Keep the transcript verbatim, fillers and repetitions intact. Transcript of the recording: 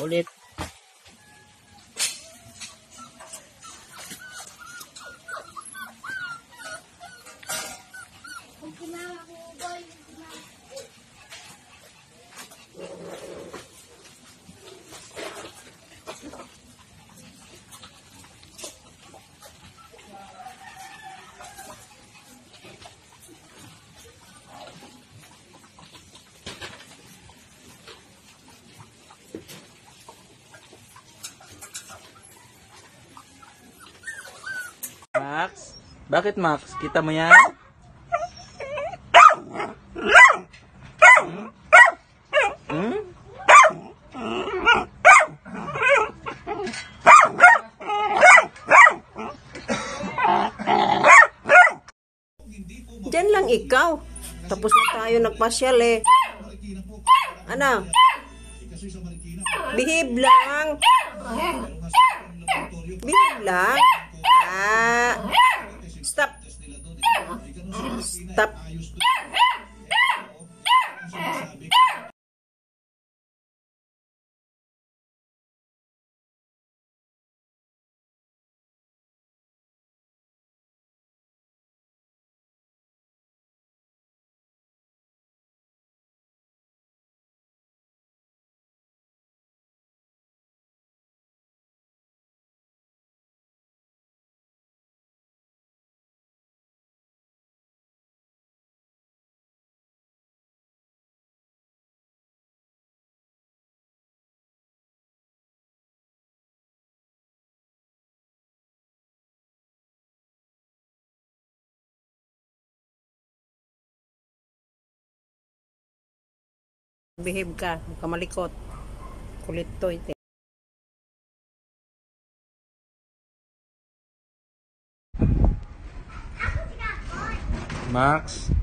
ulit. Max? Bakit Max? Kita mo yan? Hmm? Diyan lang ikaw. Tapos na tayo nagpasyal eh. Ano? Behave lang. Behave lang. Ah. Stop. Stop. Behave ka, huwag ka malikot. Kulit to ite. Max?